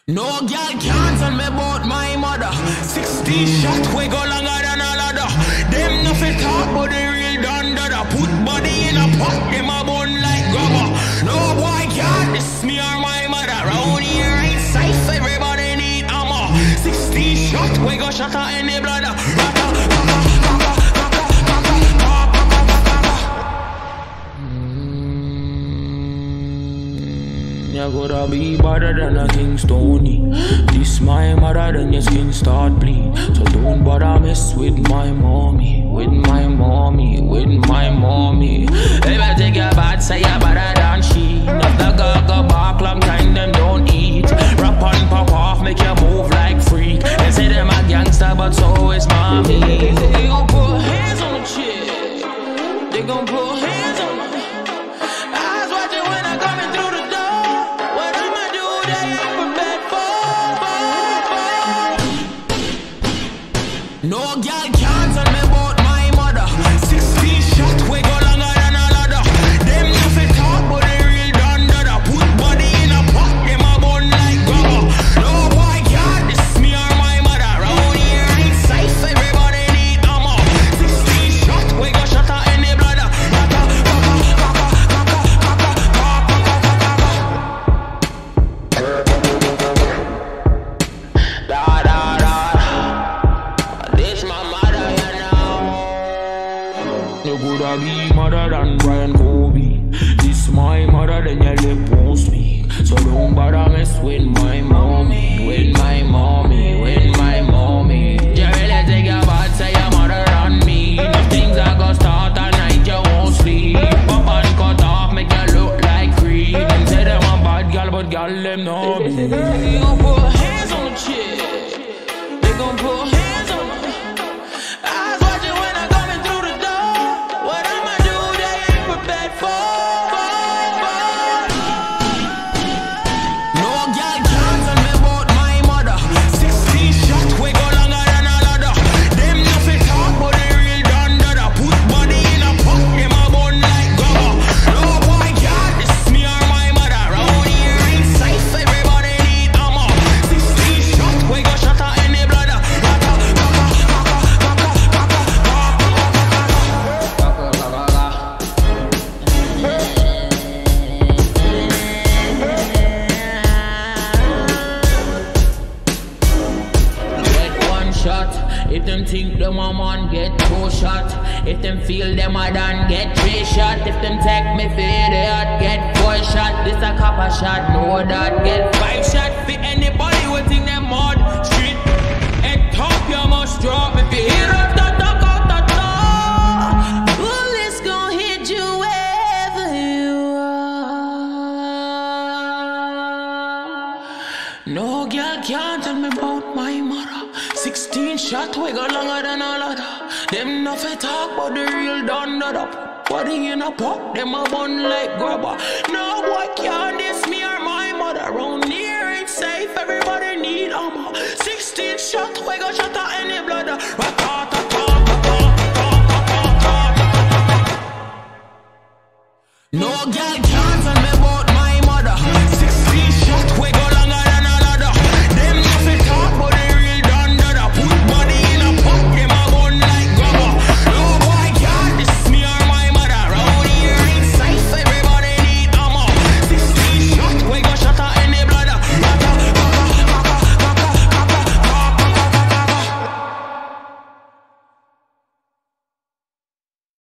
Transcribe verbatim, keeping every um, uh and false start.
No girl can't tell me about my mother. Sixteen shot we go longer than a ladder. Them nothing talk but the real done dada. Put body in a pot, them a bun like grubber. No boy can't diss me or my mother. Round here ain't safe, everybody need armor. Sixteen shot we go shatter any bladder. You gotta be better than a King Stony. This my mother, then your skin start bleed. So don't bother mess with my mommy, with my mommy, with my mommy. If I take your bad, say you're better than she. Not the girl go back, long time them don't eat. Rap on, pop off, make you move like freak. They say them a gangster, but so is mommy. They gon' put hands on the chick. They gon' put hands on the eyes watching when I coming through the door. No girl can't tell me about my mother. Sixteen shot we go longer than a ladder. Them nothing talk but the real done dada. Put body in a pot, them a bun like grubber. No boy can't diss me or my mother. Round here ain't safe, everybody need armor. Sixteen shot we go shatter any bladder. Da da da. You coulda be mother than Brian Kobe. This my mother, then your lip won't speak. So don't bother mess with my mommy, with my mommy, with my mommy. You really take your bad, say your mother than me. The things I go start at night, you won't sleep. Pop and cut off, make you look like creep. Them say them a bad girl, but girl them know me. They gon' put hands on the chick. They gon' put hands on the eyes watching when I coming through the door. What I'ma do, they ain't prepared for. No girl can't tell me about my mother. Sixteen shot we go longer than a ladder. Them nothing talk but the real done dada. Put body in a pot, them a bun like grubber. No boy can't diss me or my mother. Round here ain't safe, everybody need armor. Sixteen shot we go shatter any bladder. If them think them a man get two shot. If them feel them a done get three shot. If them take me for idiot get four shot. This a copper shot, no that get five shot. For anybody who think them mud street and top you must drop. If you hear up the talk out the door, bullets gon' hit you wherever you are. No girl can't tell me about my mother. Sixteen shot we go longer than a ladder. Them nothing talk but the real done dada. Body in a pot, them a bun like grubber. No boy can't